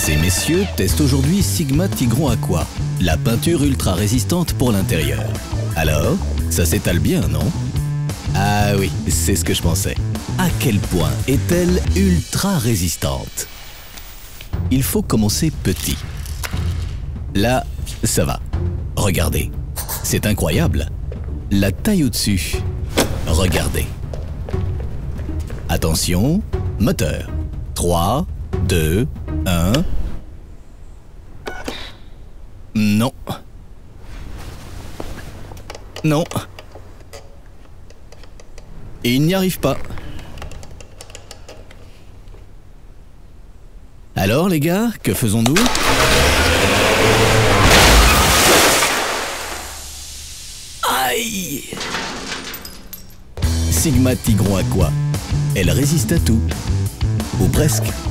Ces messieurs testent aujourd'hui Sigma Tigron Aqua, la peinture ultra résistante pour l'intérieur. Alors, ça s'étale bien, non? Ah oui, c'est ce que je pensais. À quel point est-elle ultra résistante? Il faut commencer petit. Là, ça va. Regardez. C'est incroyable. La taille au-dessus. Regardez. Attention, moteur. 3, 2, 1. Non. Non. Il n'y arrive pas. Alors les gars, que faisons-nous? Aïe! Sigma Tigron Aqua. Elle résiste à tout. Ou presque.